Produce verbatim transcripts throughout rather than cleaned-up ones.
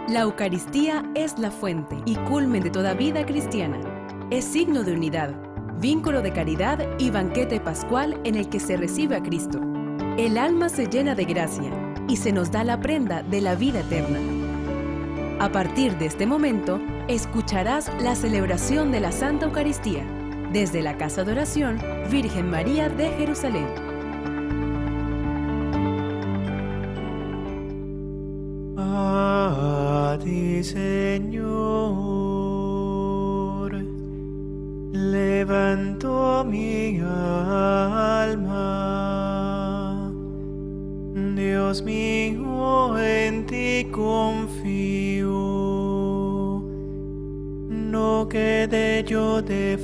La Eucaristía es la fuente y culmen de toda vida cristiana. Es signo de unidad, vínculo de caridad y banquete pascual en el que se recibe a Cristo. El alma se llena de gracia y se nos da la prenda de la vida eterna. A partir de este momento, escucharás la celebración de la Santa Eucaristía desde la Casa de Oración Virgen María de Jerusalén. A ti, Señor, levanto mi alma. Dios mío, en ti confío. No quede yo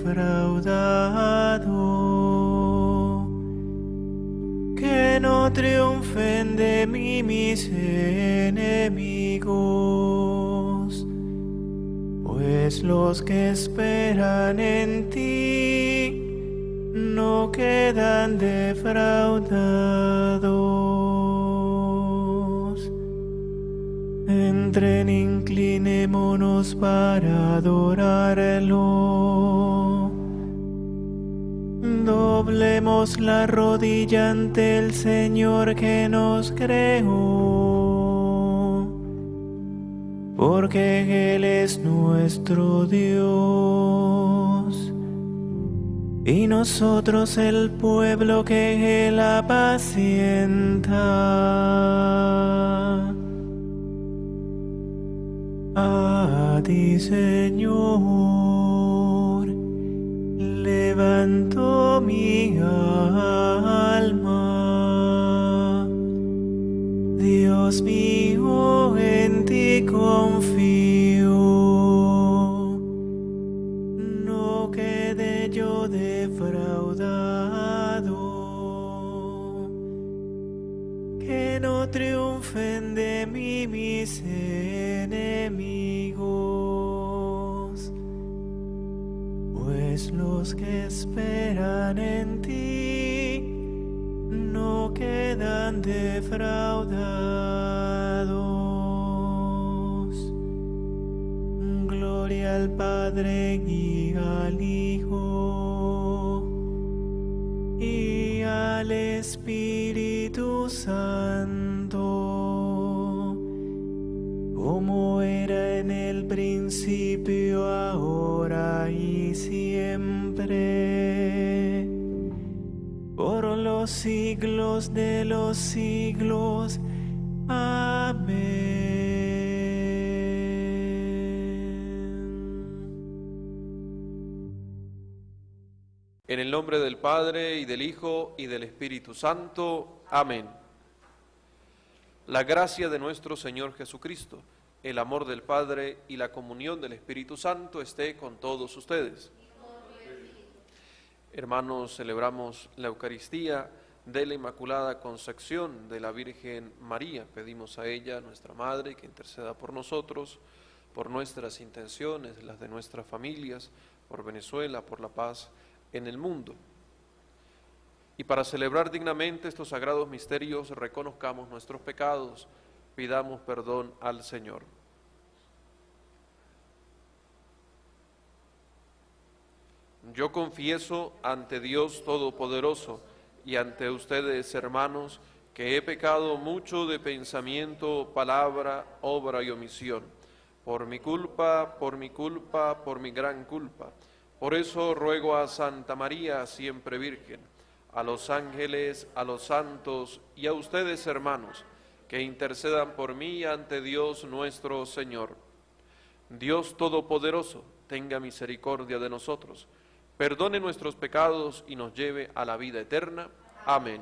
defraudado. Que no triunfen de mí mis enemigos, pues los que esperan en ti no quedan defraudados. Entren, inclinémonos para adorarlo. Doblemos la rodilla ante el Señor que nos creó, porque Él es nuestro Dios y nosotros el pueblo que Él apacienta. A ti, Señor, levanto mi alma. Dios mío, en ti confío. No quede yo defraudado. Que no triunfen de mí mis enemigos, pues los que esperan en ti no quedan defraudados. Gloria al Padre y al Hijo y al Espíritu Santo, como era en el principio, ahora y siempre, por los siglos de los siglos. Amén. En el nombre del Padre, y del Hijo, y del Espíritu Santo. Amén. La gracia de nuestro Señor Jesucristo, el amor del Padre y la comunión del Espíritu Santo esté con todos ustedes. Hermanos, celebramos la Eucaristía de la Inmaculada Concepción de la Virgen María. Pedimos a ella, nuestra Madre, que interceda por nosotros, por nuestras intenciones, las de nuestras familias, por Venezuela, por la paz en el mundo. Y para celebrar dignamente estos sagrados misterios, reconozcamos nuestros pecados, pidamos perdón al Señor. Yo confieso ante Dios Todopoderoso y ante ustedes, hermanos, que he pecado mucho de pensamiento, palabra, obra y omisión, por mi culpa, por mi culpa, por mi gran culpa. Por eso ruego a Santa María, siempre Virgen, a los ángeles, a los santos y a ustedes, hermanos, que intercedan por mí ante Dios nuestro Señor. Dios Todopoderoso, tenga misericordia de nosotros, perdone nuestros pecados y nos lleve a la vida eterna. Amén.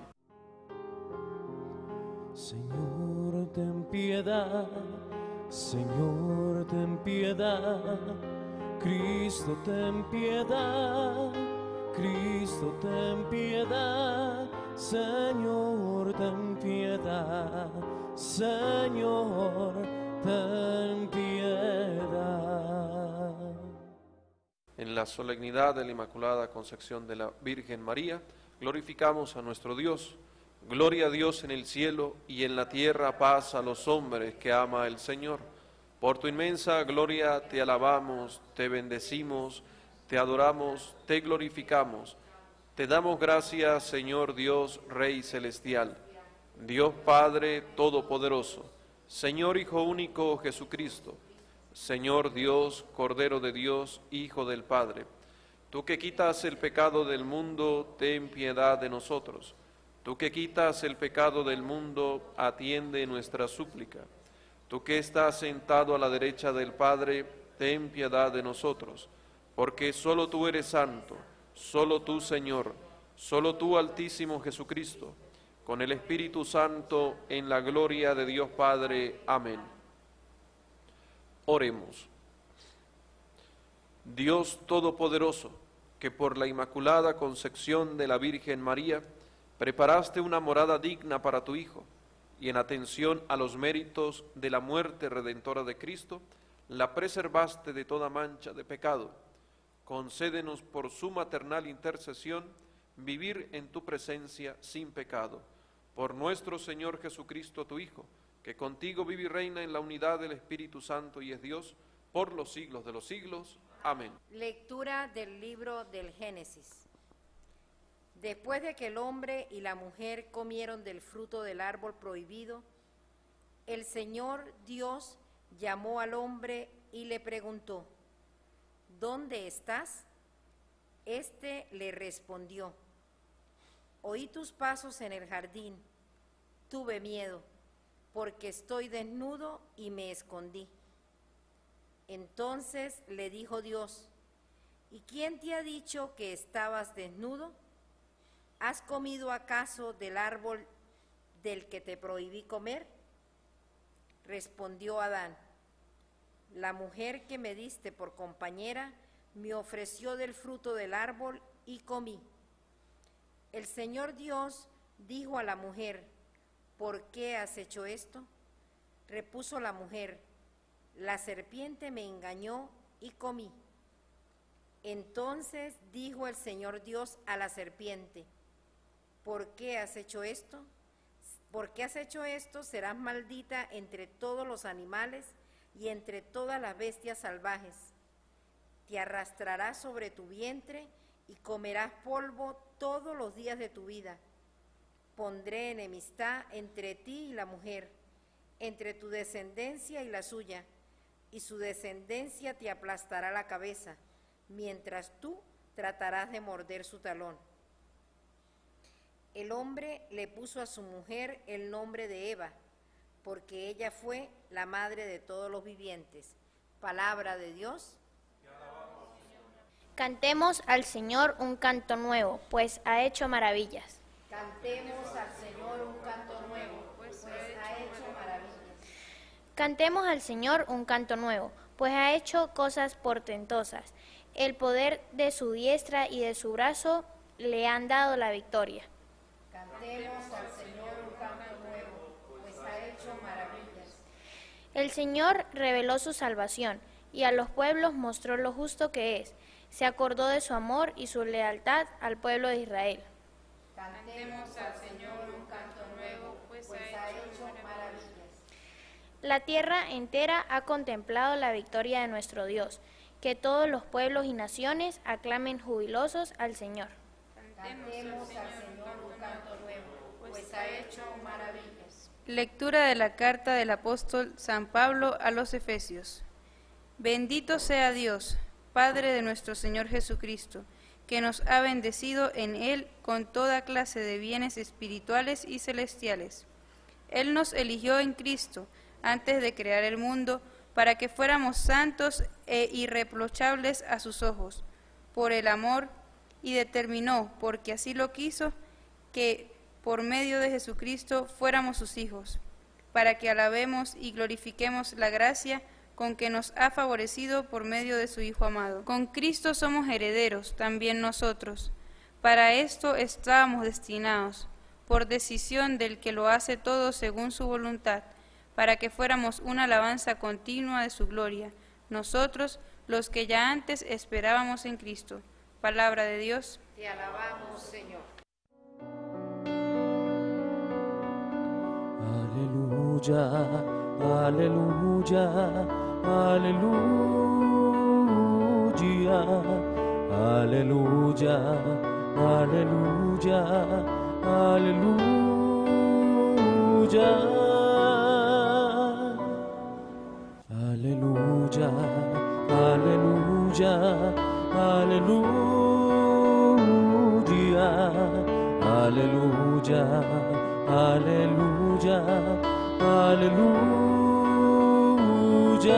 Señor, ten piedad, Señor, ten piedad, Cristo, ten piedad, Cristo, ten piedad, Señor, ten piedad, Señor, ten piedad. En la solemnidad de la Inmaculada Concepción de la Virgen María, glorificamos a nuestro Dios. Gloria a Dios en el cielo y en la tierra paz a los hombres que ama el Señor. Por tu inmensa gloria te alabamos, te bendecimos, te adoramos, te glorificamos. Te damos gracias, Señor Dios, Rey Celestial, Dios Padre Todopoderoso, Señor Hijo Único Jesucristo, Señor Dios, Cordero de Dios, Hijo del Padre. Tú que quitas el pecado del mundo, ten piedad de nosotros. Tú que quitas el pecado del mundo, atiende nuestra súplica. Tú que estás sentado a la derecha del Padre, ten piedad de nosotros, porque solo tú eres santo, solo tú, Señor, solo tú, Altísimo Jesucristo, con el Espíritu Santo, en la gloria de Dios Padre. Amén. Oremos. Dios Todopoderoso, que por la Inmaculada Concepción de la Virgen María preparaste una morada digna para tu Hijo, y en atención a los méritos de la muerte redentora de Cristo, la preservaste de toda mancha de pecado. Concédenos por su maternal intercesión vivir en tu presencia sin pecado. Por nuestro Señor Jesucristo, tu Hijo, que contigo vive y reina en la unidad del Espíritu Santo y es Dios, por los siglos de los siglos. Amén. Lectura del libro del Génesis. Después de que el hombre y la mujer comieron del fruto del árbol prohibido, el Señor Dios llamó al hombre y le preguntó: ¿dónde estás? Este le respondió: oí tus pasos en el jardín, tuve miedo, porque estoy desnudo y me escondí. Entonces le dijo Dios: ¿y quién te ha dicho que estabas desnudo? ¿Has comido acaso del árbol del que te prohibí comer? Respondió Adán: la mujer que me diste por compañera me ofreció del fruto del árbol y comí. El Señor Dios dijo a la mujer: ¿por qué has hecho esto? Repuso la mujer: la serpiente me engañó y comí. Entonces dijo el Señor Dios a la serpiente: ¿por qué has hecho esto? ¿Por qué has hecho esto? Serás maldita entre todos los animales y entre todas las bestias salvajes. Te arrastrarás sobre tu vientre y comerás polvo todos los días de tu vida. Pondré enemistad entre ti y la mujer, entre tu descendencia y la suya, y su descendencia te aplastará la cabeza, mientras tú tratarás de morder su talón. El hombre le puso a su mujer el nombre de Eva, porque ella fue la madre de todos los vivientes. Palabra de Dios. Cantemos al Señor un canto nuevo, pues ha hecho maravillas. Cantemos al Señor un canto nuevo, pues ha hecho maravillas. Cantemos al Señor un canto nuevo, pues ha hecho cosas portentosas. El poder de su diestra y de su brazo le han dado la victoria. Cantemos al Señor un canto nuevo, pues ha hecho maravillas. El Señor reveló su salvación, y a los pueblos mostró lo justo que es. Se acordó de su amor y su lealtad al pueblo de Israel. Cantemos al Señor un canto nuevo, pues ha hecho maravillas. La tierra entera ha contemplado la victoria de nuestro Dios. Que todos los pueblos y naciones aclamen jubilosos al Señor. Cantemos al Señor un canto nuevo, pues ha hecho maravillas. Lectura de la carta del apóstol San Pablo a los Efesios. Bendito sea Dios, Padre de nuestro Señor Jesucristo, que nos ha bendecido en Él con toda clase de bienes espirituales y celestiales. Él nos eligió en Cristo antes de crear el mundo, para que fuéramos santos e irreprochables a sus ojos, por el amor, y determinó, porque así lo quiso, que por medio de Jesucristo fuéramos sus hijos, para que alabemos y glorifiquemos la gracia con que nos ha favorecido por medio de su Hijo amado. Con Cristo somos herederos, también nosotros. Para esto estábamos destinados, por decisión del que lo hace todo según su voluntad, para que fuéramos una alabanza continua de su gloria, nosotros, los que ya antes esperábamos en Cristo. Palabra de Dios. Te alabamos, Señor. Aleluya, aleluya, aleluya, aleluya, aleluya, aleluya, aleluya, aleluya, aleluya, aleluya, aleluya, aleluya.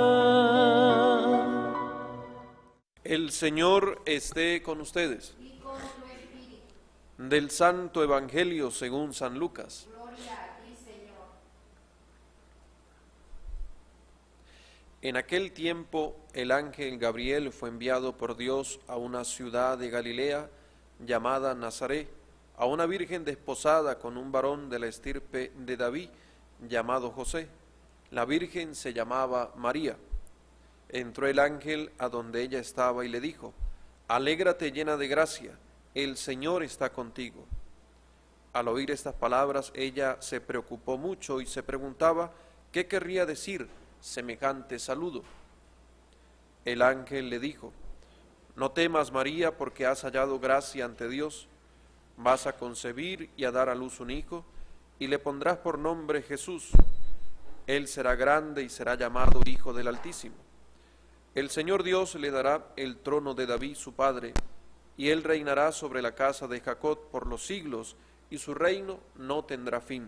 El Señor esté con ustedes. Del Santo Evangelio según San Lucas. En aquel tiempo el ángel Gabriel fue enviado por Dios a una ciudad de Galilea llamada Nazaret, a una virgen desposada con un varón de la estirpe de David llamado José. La virgen se llamaba María. Entró el ángel a donde ella estaba y le dijo: Alégrate llena de gracia, el Señor está contigo. Al oír estas palabras ella se preocupó mucho y se preguntaba qué querría decir semejante saludo. El ángel le dijo: No temas, María, porque has hallado gracia ante Dios. Vas a concebir y a dar a luz un hijo, y le pondrás por nombre Jesús. Él será grande y será llamado Hijo del Altísimo. El Señor Dios le dará el trono de David su padre, y él reinará sobre la casa de Jacob por los siglos, y su reino no tendrá fin.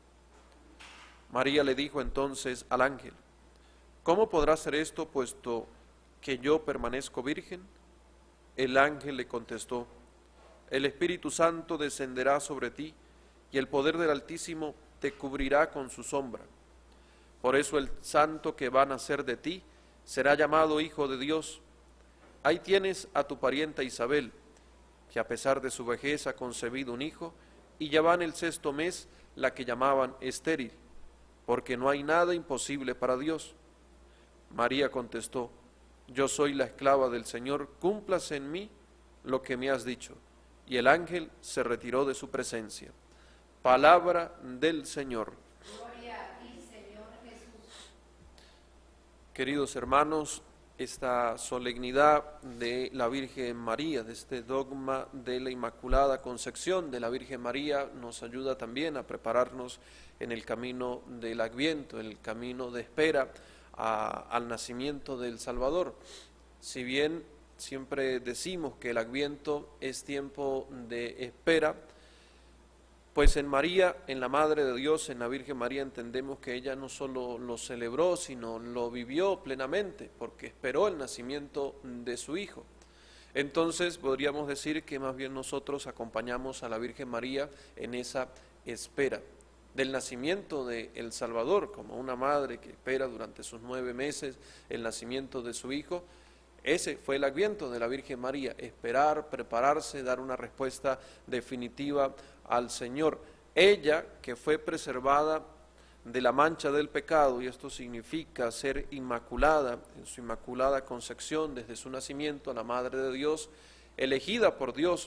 María le dijo entonces al ángel: ¿Cómo podrá ser esto, puesto que yo permanezco virgen? El ángel le contestó: El Espíritu Santo descenderá sobre ti, y el poder del Altísimo te cubrirá con su sombra. Por eso el santo que va a nacer de ti será llamado Hijo de Dios. Ahí tienes a tu parienta Isabel, que a pesar de su vejez ha concebido un hijo, y ya va en el sexto mes la que llamaban estéril, porque no hay nada imposible para Dios. María contestó: Yo soy la esclava del Señor, cúmplase en mí lo que me has dicho. Y el ángel se retiró de su presencia. Palabra del Señor. Gloria a ti, Señor Jesús. Queridos hermanos, esta solemnidad de la Virgen María, de este dogma de la Inmaculada Concepción de la Virgen María, nos ayuda también a prepararnos en el camino del Adviento, en el camino de espera a, al nacimiento del Salvador. Si bien siempre decimos que el Adviento es tiempo de espera, pues en María, en la Madre de Dios, en la Virgen María, entendemos que ella no solo lo celebró, sino lo vivió plenamente, porque esperó el nacimiento de su Hijo. Entonces podríamos decir que más bien nosotros acompañamos a la Virgen María en esa espera del nacimiento del Salvador, como una madre que espera durante sus nueve meses el nacimiento de su Hijo. Ese fue el Adviento de la Virgen María: esperar, prepararse, dar una respuesta definitiva al Señor. Ella, que fue preservada de la mancha del pecado, y esto significa ser inmaculada, en su inmaculada concepción desde su nacimiento, la Madre de Dios, elegida por Dios,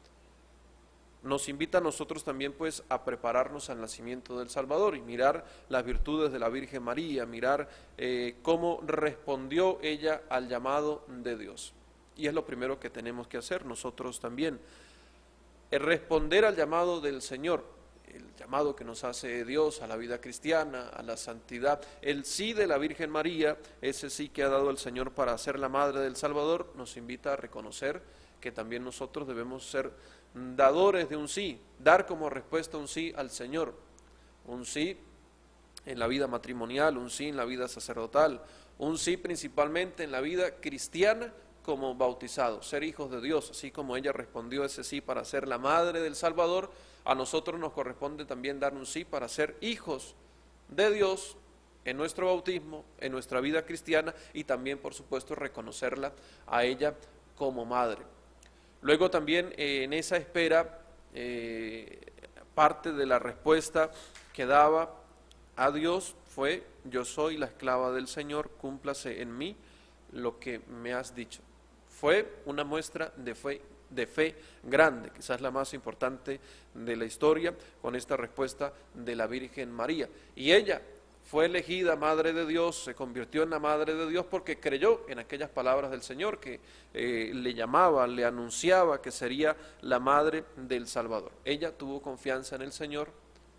nos invita a nosotros también pues a prepararnos al nacimiento del Salvador y mirar las virtudes de la Virgen María, mirar eh, cómo respondió ella al llamado de Dios. Y es lo primero que tenemos que hacer nosotros también, es responder al llamado del Señor, el llamado que nos hace Dios a la vida cristiana, a la santidad, el sí de la Virgen María, ese sí que ha dado el Señor para ser la Madre del Salvador, nos invita a reconocer que también nosotros debemos ser dadores de un sí, dar como respuesta un sí al Señor, un sí en la vida matrimonial, un sí en la vida sacerdotal, un sí principalmente en la vida cristiana como bautizados, ser hijos de Dios. Así como ella respondió ese sí para ser la Madre del Salvador, a nosotros nos corresponde también dar un sí para ser hijos de Dios en nuestro bautismo, en nuestra vida cristiana, y también por supuesto reconocerla a ella como Madre. Luego también eh, en esa espera, eh, parte de la respuesta que daba a Dios fue: yo soy la esclava del Señor, cúmplase en mí lo que me has dicho. Fue una muestra de fe, de fe grande, quizás la más importante de la historia, con esta respuesta de la Virgen María. Y ella fue elegida Madre de Dios, se convirtió en la Madre de Dios porque creyó en aquellas palabras del Señor que eh, le llamaba, le anunciaba que sería la Madre del Salvador. Ella tuvo confianza en el Señor,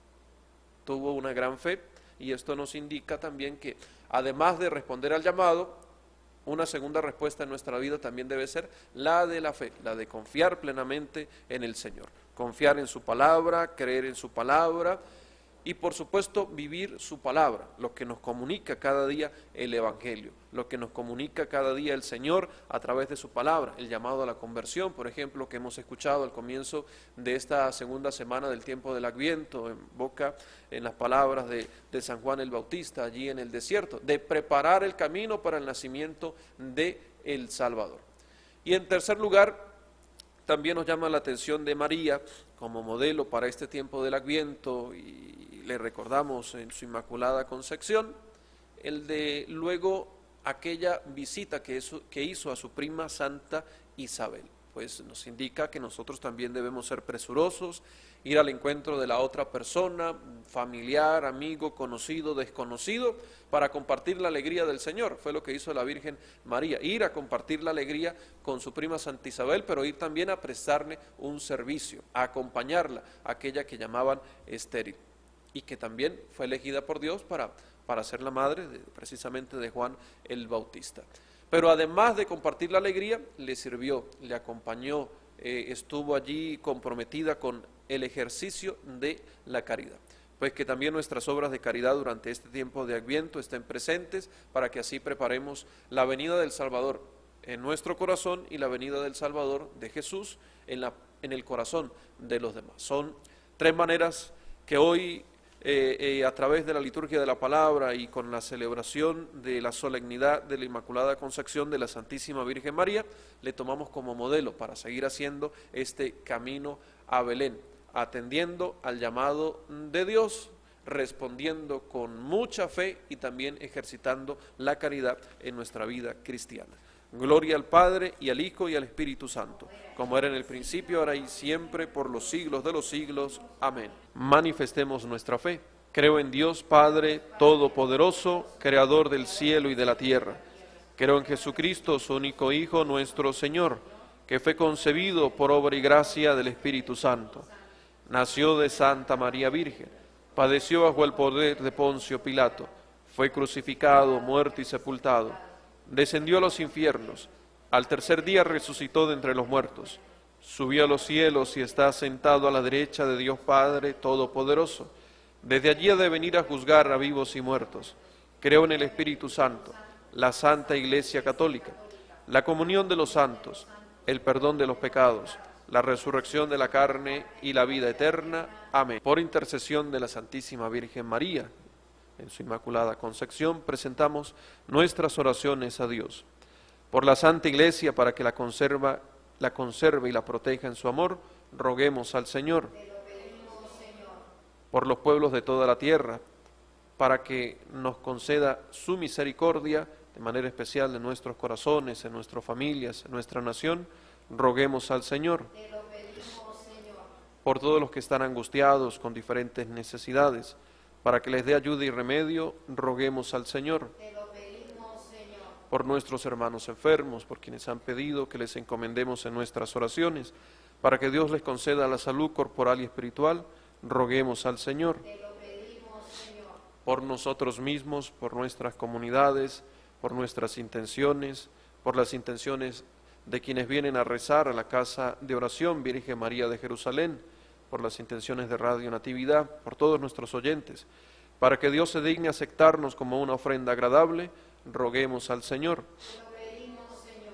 tuvo una gran fe, y esto nos indica también que además de responder al llamado, una segunda respuesta en nuestra vida también debe ser la de la fe, la de confiar plenamente en el Señor, confiar en su palabra, creer en su palabra y por supuesto vivir su palabra, lo que nos comunica cada día el Evangelio, lo que nos comunica cada día el Señor a través de su palabra, el llamado a la conversión, por ejemplo, que hemos escuchado al comienzo de esta segunda semana del tiempo del Adviento, en boca, en las palabras de, de San Juan el Bautista, allí en el desierto, de preparar el camino para el nacimiento de el Salvador. Y en tercer lugar, también nos llama la atención de María como modelo para este tiempo del Adviento, y le recordamos en su Inmaculada Concepción, el de luego aquella visita que hizo, que hizo a su prima Santa Isabel, pues nos indica que nosotros también debemos ser presurosos, ir al encuentro de la otra persona, familiar, amigo, conocido, desconocido, para compartir la alegría del Señor. Fue lo que hizo la Virgen María, ir a compartir la alegría con su prima Santa Isabel, pero ir también a prestarle un servicio, a acompañarla, aquella que llamaban estéril, y que también fue elegida por Dios para, para ser la madre de, precisamente de Juan el Bautista. Pero además de compartir la alegría, le sirvió, le acompañó, eh, estuvo allí comprometida con el ejercicio de la caridad. Pues que también nuestras obras de caridad durante este tiempo de Adviento estén presentes para que así preparemos la venida del Salvador en nuestro corazón y la venida del Salvador de Jesús en, la, en el corazón de los demás. Son tres maneras que hoy Eh, eh, a través de la liturgia de la palabra y con la celebración de la solemnidad de la Inmaculada Concepción de la Santísima Virgen María, le tomamos como modelo para seguir haciendo este camino a Belén, atendiendo al llamado de Dios, respondiendo con mucha fe y también ejercitando la caridad en nuestra vida cristiana. Gloria al Padre, y al Hijo, y al Espíritu Santo, como era en el principio, ahora y siempre, por los siglos de los siglos. Amén. Manifestemos nuestra fe. Creo en Dios Padre Todopoderoso, Creador del cielo y de la tierra. Creo en Jesucristo, su único Hijo, nuestro Señor, que fue concebido por obra y gracia del Espíritu Santo. Nació de Santa María Virgen, padeció bajo el poder de Poncio Pilato, fue crucificado, muerto y sepultado. Descendió a los infiernos, al tercer día resucitó de entre los muertos, subió a los cielos y está sentado a la derecha de Dios Padre Todopoderoso. Desde allí ha de venir a juzgar a vivos y muertos. Creo en el Espíritu Santo, la Santa Iglesia Católica, la comunión de los santos, el perdón de los pecados, la resurrección de la carne y la vida eterna. Amén. Por intercesión de la Santísima Virgen María, en su Inmaculada Concepción, presentamos nuestras oraciones a Dios. Por la Santa Iglesia, para que la, conserva, la conserve y la proteja en su amor, roguemos al Señor. Te lo pedimos, Señor. Por los pueblos de toda la tierra, para que nos conceda su misericordia, de manera especial en nuestros corazones, en nuestras familias, en nuestra nación, roguemos al Señor. Te lo pedimos, Señor. Por todos los que están angustiados con diferentes necesidades, para que les dé ayuda y remedio, roguemos al Señor. Te lo pedimos, Señor. Por nuestros hermanos enfermos, por quienes han pedido que les encomendemos en nuestras oraciones, para que Dios les conceda la salud corporal y espiritual, roguemos al Señor. Te lo pedimos, Señor. Por nosotros mismos, por nuestras comunidades, por nuestras intenciones, por las intenciones de quienes vienen a rezar a la casa de oración Virgen María de Jerusalén, por las intenciones de Radio Natividad, por todos nuestros oyentes, para que Dios se digne aceptarnos como una ofrenda agradable, roguemos al Señor. Te lo pedimos, Señor.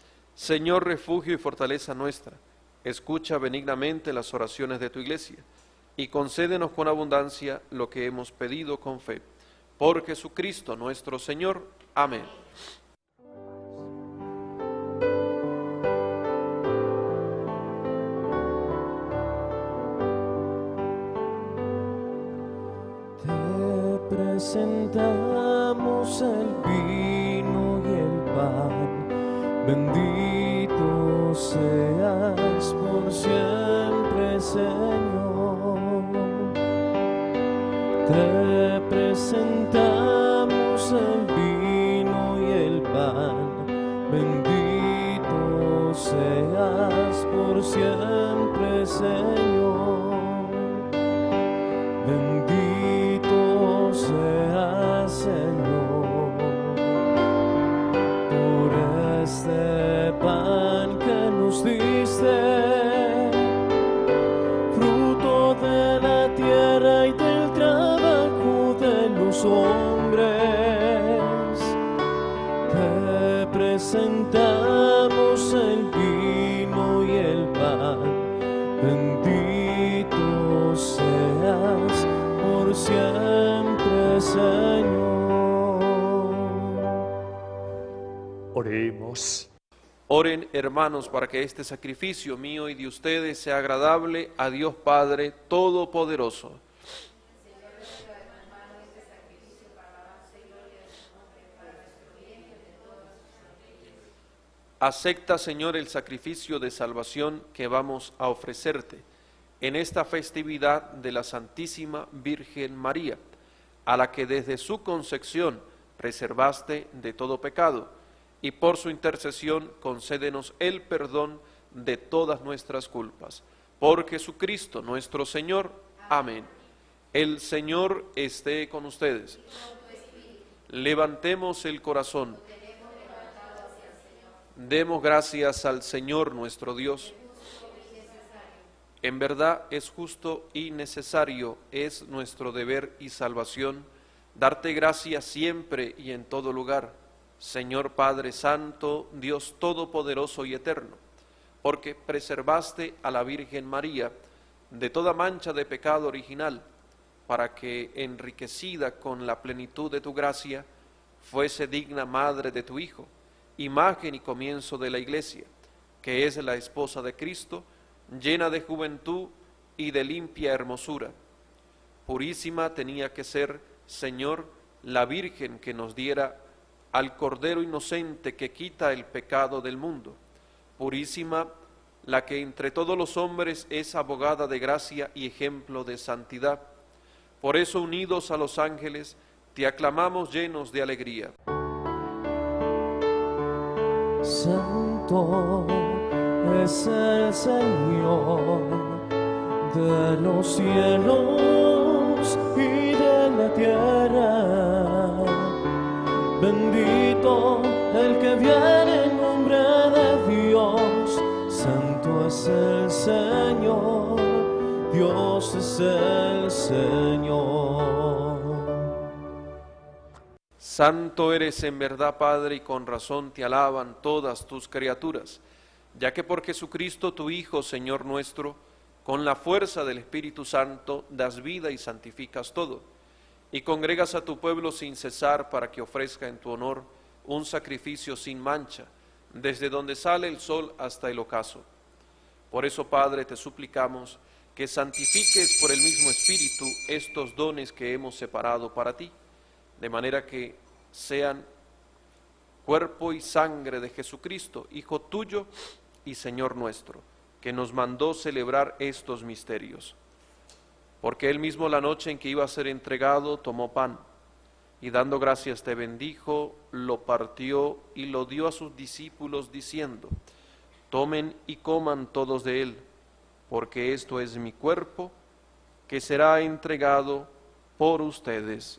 Señor, refugio y fortaleza nuestra, escucha benignamente las oraciones de tu Iglesia, y concédenos con abundancia lo que hemos pedido con fe. Por Jesucristo nuestro Señor. Amén. Presentamos el vino y el pan, bendito seas por siempre, Señor. Te presentamos presentamos el vino y el pan. Bendito seas por siempre, Señor. Bendito seas, Señor, por este pan que nos diste, fruto de la tierra y del trabajo de los hombres. Te presentamos el vino y el pan. Bendito seas por siempre, Señor. Oremos. Oren, hermanos, para que este sacrificio mío y de ustedes sea agradable a Dios Padre Todopoderoso. Acepta, Señor, el sacrificio de salvación que vamos a ofrecerte en esta festividad de la Santísima Virgen María, a la que desde su concepción preservaste de todo pecado, y por su intercesión concédenos el perdón de todas nuestras culpas. Por Jesucristo nuestro Señor. Amén. El Señor esté con ustedes. Levantemos el corazón. Demos gracias al Señor nuestro Dios. En verdad es justo y necesario, es nuestro deber y salvación, darte gracias siempre y en todo lugar, Señor Padre Santo, Dios Todopoderoso y Eterno, porque preservaste a la Virgen María de toda mancha de pecado original, para que, enriquecida con la plenitud de tu gracia, fuese digna madre de tu Hijo, imagen y comienzo de la Iglesia, que es la esposa de Cristo, llena de juventud y de limpia hermosura. Purísima tenía que ser, Señor, la Virgen que nos diera al Cordero inocente que quita el pecado del mundo. Purísima, la que entre todos los hombres es abogada de gracia y ejemplo de santidad. Por eso, unidos a los ángeles, te aclamamos llenos de alegría. Santo es el Señor de los cielos y de la tierra. Bendito el que viene en nombre de Dios. Santo es el Señor, Dios es el Señor. Santo eres en verdad, Padre, y con razón te alaban todas tus criaturas, ya que por Jesucristo tu Hijo, Señor nuestro, con la fuerza del Espíritu Santo das vida y santificas todo, y congregas a tu pueblo sin cesar para que ofrezca en tu honor un sacrificio sin mancha, desde donde sale el sol hasta el ocaso. Por eso, Padre, te suplicamos que santifiques por el mismo Espíritu estos dones que hemos separado para ti, de manera que sean cuerpo y sangre de Jesucristo, Hijo tuyo y Señor nuestro, que nos mandó celebrar estos misterios. Porque él mismo, la noche en que iba a ser entregado, tomó pan, y dando gracias te bendijo, lo partió y lo dio a sus discípulos, diciendo: tomen y coman todos de él, porque esto es mi cuerpo, que será entregado por ustedes.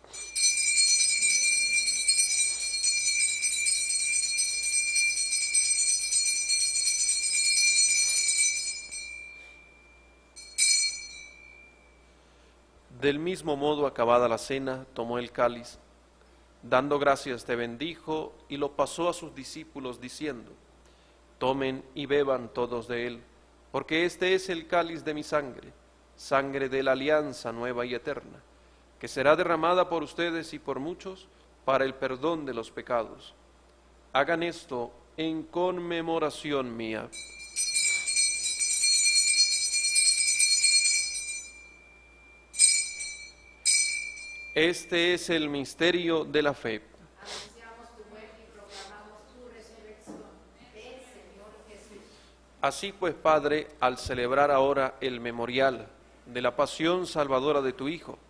Del mismo modo, acabada la cena, tomó el cáliz, dando gracias te bendijo y lo pasó a sus discípulos, diciendo: tomen y beban todos de él, porque este es el cáliz de mi sangre, sangre de la alianza nueva y eterna, que será derramada por ustedes y por muchos para el perdón de los pecados. Hagan esto en conmemoración mía. Este es el misterio de la fe. Anunciamos tu muerte y proclamamos tu resurrección. Ven, Señor Jesús. Así pues, Padre, al celebrar ahora el memorial de la pasión salvadora de tu Hijo,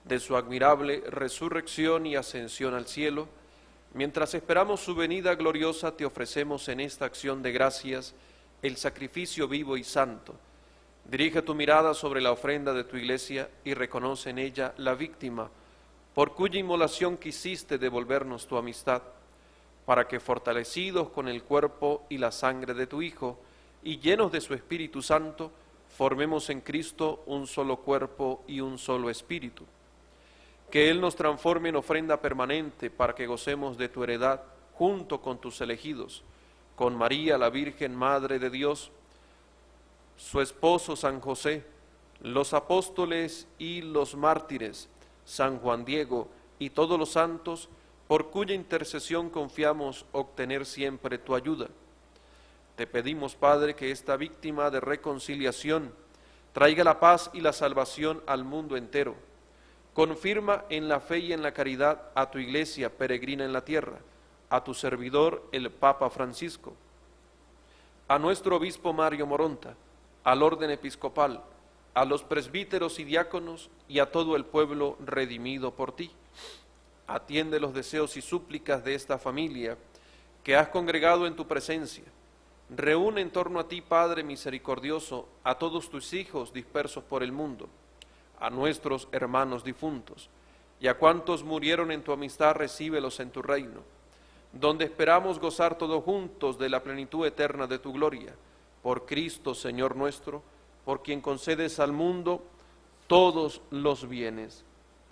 de su admirable resurrección y ascensión al cielo, mientras esperamos su venida gloriosa, te ofrecemos en esta acción de gracias el sacrificio vivo y santo. Dirige tu mirada sobre la ofrenda de tu iglesia y reconoce en ella la víctima, por cuya inmolación quisiste devolvernos tu amistad, para que fortalecidos con el cuerpo y la sangre de tu Hijo, y llenos de su Espíritu Santo, formemos en Cristo un solo cuerpo y un solo espíritu. Que Él nos transforme en ofrenda permanente para que gocemos de tu heredad junto con tus elegidos, con María, la Virgen Madre de Dios, su esposo San José, los apóstoles y los mártires, San Juan Diego y todos los santos, por cuya intercesión confiamos obtener siempre tu ayuda. Te pedimos, Padre, que esta víctima de reconciliación traiga la paz y la salvación al mundo entero. Confirma en la fe y en la caridad a tu iglesia peregrina en la tierra, a tu servidor el Papa Francisco, a nuestro obispo Mario Moronta, al orden episcopal, a los presbíteros y diáconos y a todo el pueblo redimido por ti. Atiende los deseos y súplicas de esta familia que has congregado en tu presencia. Reúne en torno a ti, Padre misericordioso, a todos tus hijos dispersos por el mundo, a nuestros hermanos difuntos, y a cuantos murieron en tu amistad, recíbelos en tu reino, donde esperamos gozar todos juntos de la plenitud eterna de tu gloria, por Cristo, Señor nuestro, por quien concedes al mundo todos los bienes.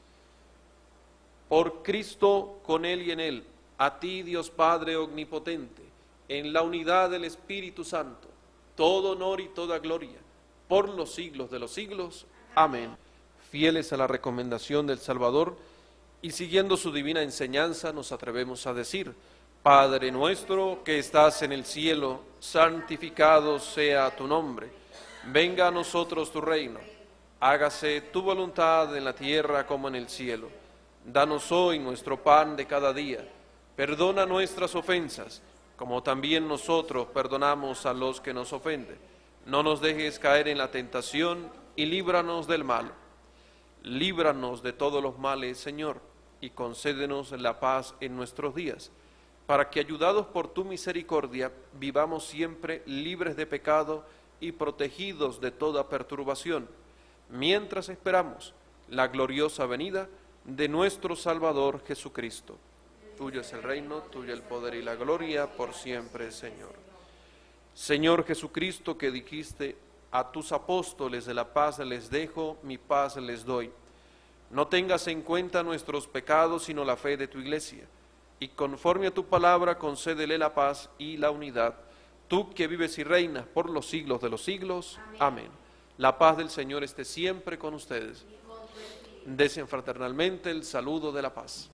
Por Cristo, con Él y en Él, a ti, Dios Padre omnipotente, en la unidad del Espíritu Santo, todo honor y toda gloria, por los siglos de los siglos. Amén. Fieles a la recomendación del Salvador y siguiendo su divina enseñanza, nos atrevemos a decir: Padre nuestro que estás en el cielo, santificado sea tu nombre. Venga a nosotros tu reino. Hágase tu voluntad en la tierra como en el cielo. Danos hoy nuestro pan de cada día. Perdona nuestras ofensas, como también nosotros perdonamos a los que nos ofenden. No nos dejes caer en la tentación y líbranos del mal. Líbranos de todos los males, Señor, y concédenos la paz en nuestros días, para que, ayudados por tu misericordia, vivamos siempre libres de pecado y protegidos de toda perturbación, mientras esperamos la gloriosa venida de nuestro Salvador Jesucristo. Tuyo es el reino, tuyo el poder y la gloria, por siempre, Señor. Señor Jesucristo, que dijiste a tus apóstoles: de la paz les dejo, mi paz les doy. No tengas en cuenta nuestros pecados, sino la fe de tu iglesia, y conforme a tu palabra concédele la paz y la unidad, tú que vives y reinas por los siglos de los siglos. Amén. Amén. La paz del Señor esté siempre con ustedes. Desen fraternalmente el saludo de la paz.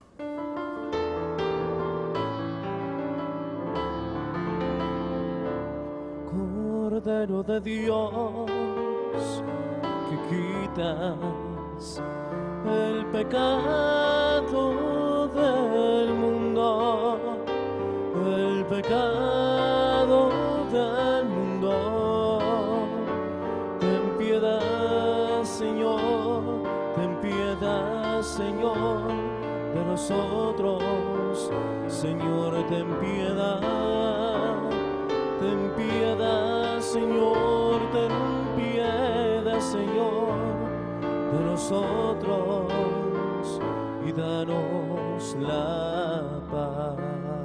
Cordero de Dios, que quitas el pecado del mundo, el pecado del mundo. Ten piedad, Señor, ten piedad, Señor, de nosotros. Señor, ten piedad, ten piedad, Señor, ten piedad, Señor, de nosotros, y danos la paz.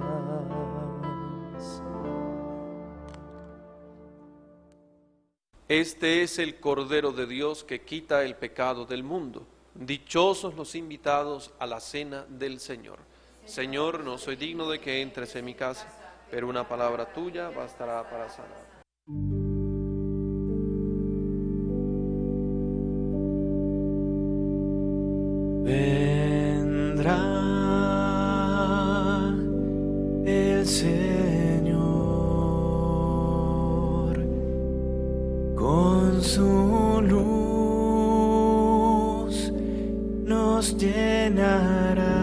Este es el Cordero de Dios que quita el pecado del mundo. Dichosos los invitados a la cena del Señor. Señor, no soy digno de que entres en mi casa, pero una palabra tuya bastará para sanar. Vendrá el Señor con su luz, nos llenará.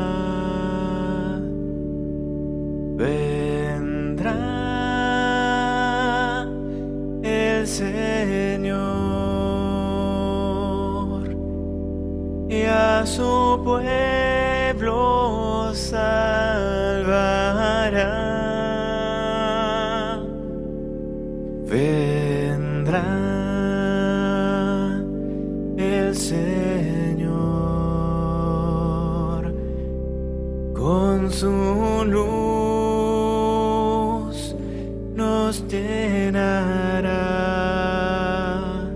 Vendrá el Señor y a su pueblo salvará. Vendrá el Señor con su luz nos llenará.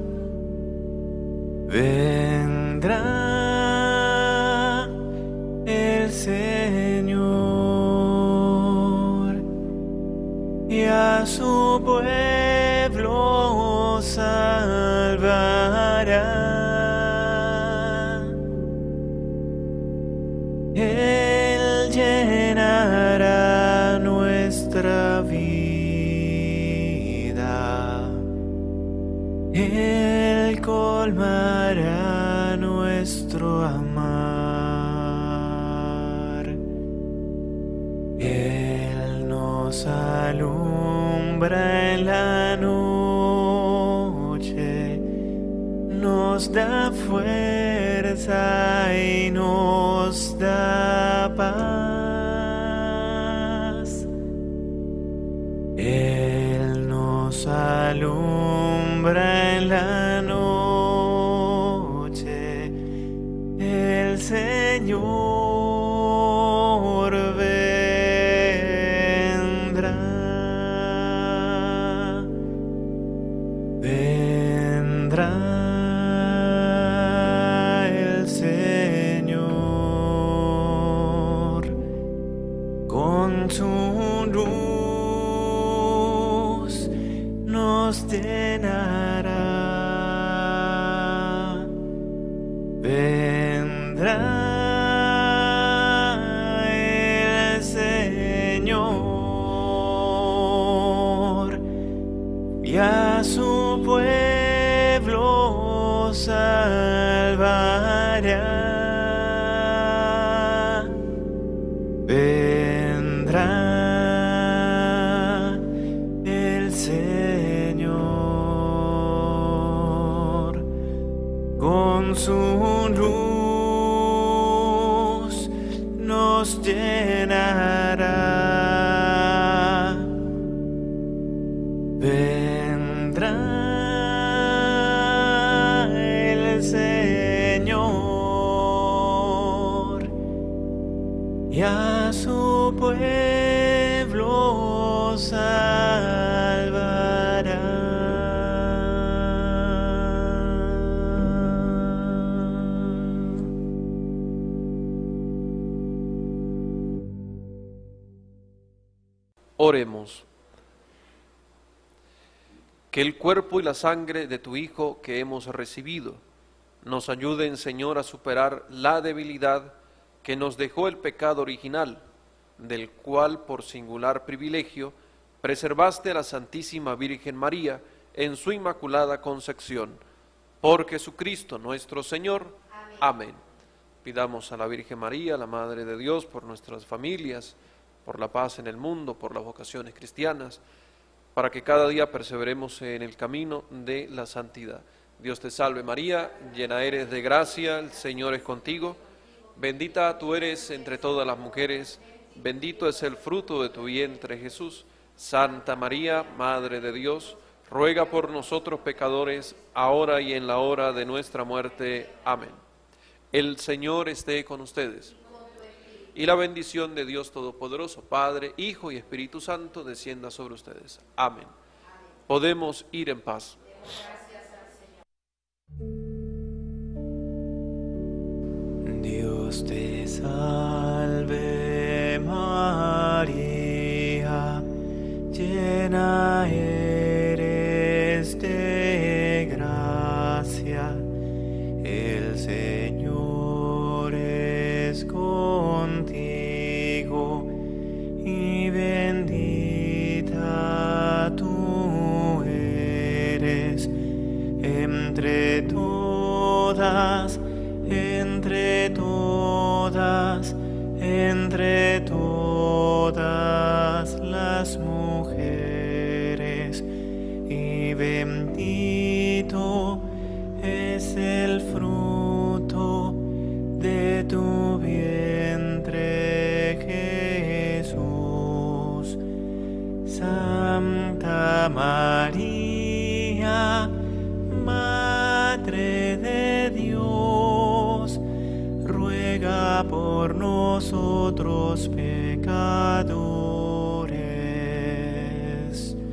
Vendrá el Señor y a su pueblo salvará. Él llenará nuestra vida, Él colmará nuestro amar. Él nos alumbra en la noche, nos da fuerza y nos da paz. Él nos alumbra en la noche, el Señor vendrá, vendrá el Señor con su luz nos llenará. Vendrá el Señor y a su pueblo salvará. Vendrá el Señor con su luz nos llenará. Vendrá el Señor y a su pueblo salvará. Oremos. Que el cuerpo y la sangre de tu Hijo que hemos recibido nos ayuden, Señor, a superar la debilidad que nos dejó el pecado original, del cual por singular privilegio preservaste a la Santísima Virgen María en su inmaculada concepción. Por Jesucristo nuestro Señor. Amén. Amén. Pidamos a la Virgen María, la Madre de Dios, por nuestras familias, por la paz en el mundo, por las vocaciones cristianas, para que cada día perseveremos en el camino de la santidad. Dios te salve María, llena eres de gracia, el Señor es contigo, bendita tú eres entre todas las mujeres, bendito es el fruto de tu vientre Jesús. Santa María, Madre de Dios, ruega por nosotros pecadores, ahora y en la hora de nuestra muerte. Amén. El Señor esté con ustedes. Y la bendición de Dios Todopoderoso, Padre, Hijo y Espíritu Santo, descienda sobre ustedes. Amén. Podemos ir en paz. Dios te salve María, llena eres de gracia, el Señor es contigo y bendita tú eres entre todas, entre todas, entre todas las mujeres, y bendito es el fruto de por nosotros pecadores,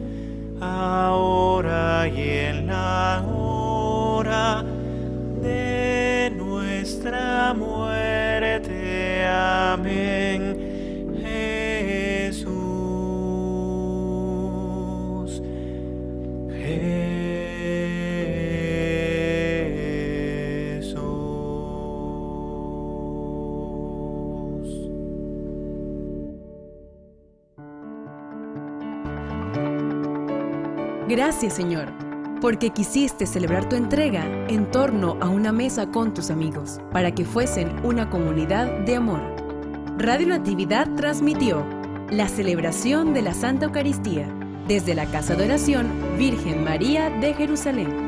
ahora y en la hora de nuestra muerte. Amén. Jesús, Jesús. Gracias, Señor, porque quisiste celebrar tu entrega en torno a una mesa con tus amigos, para que fuesen una comunidad de amor. Radio Natividad transmitió la celebración de la Santa Eucaristía desde la Casa de Oración Virgen María de Jerusalén.